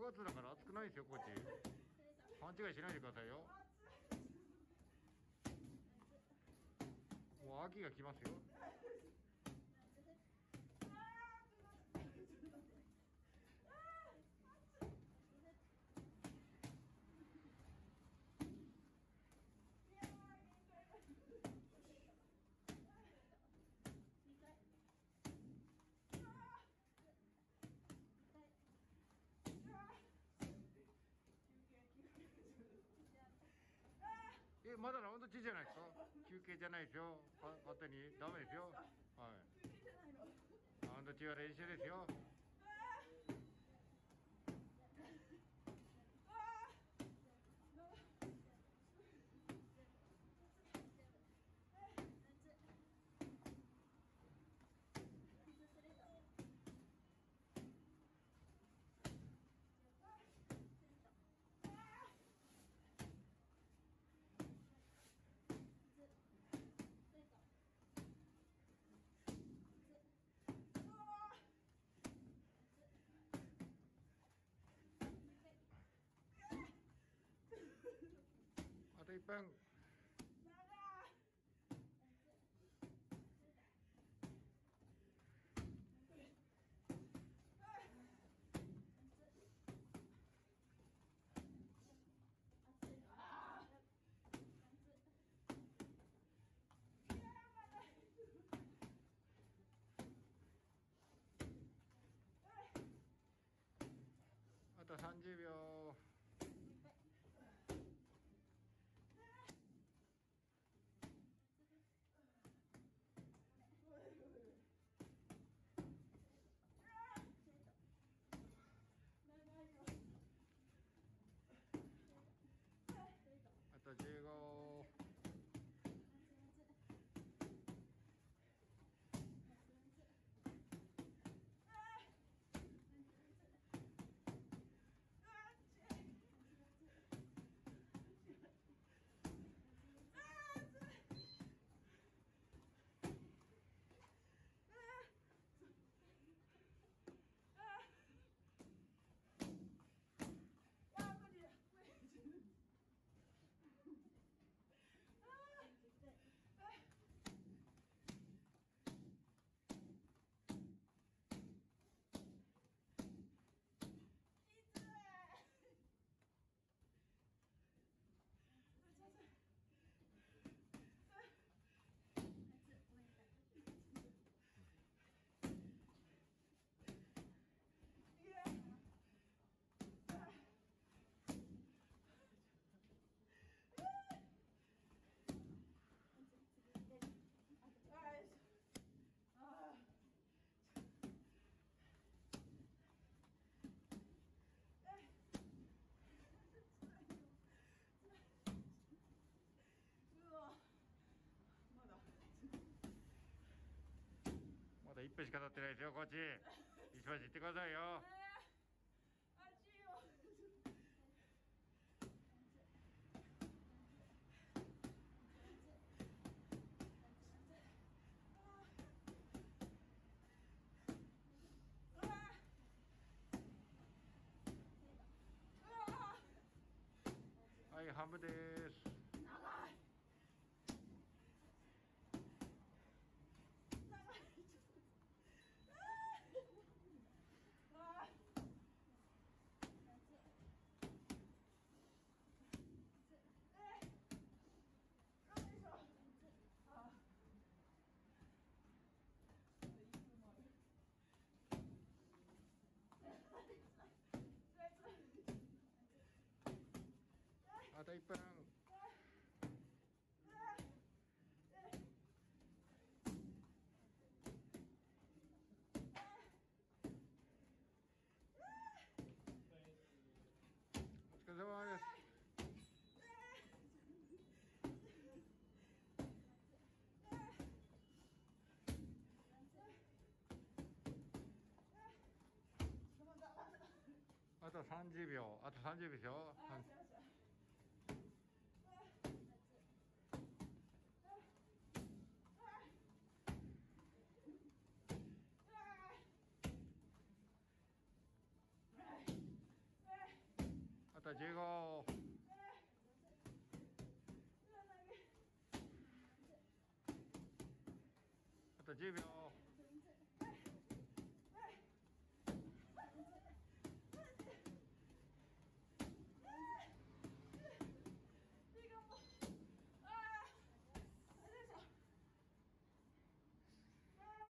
月だから暑くないですよ、こっち。勘違いしないでくださいよ。もう秋が来ますよ。まだラウンド中じゃないですか。休憩じゃないですよ。勝手にダメですよ。はい。ラウンド中は練習ですよ。あと1分。あと30秒。あと15。まだ1分しか経ってないですよ、こっち。石橋行ってくださいよ。はい、半分です。長い。あと1分。お疲れ様です。あと30秒。あと30秒ですよ。 15。あと10秒。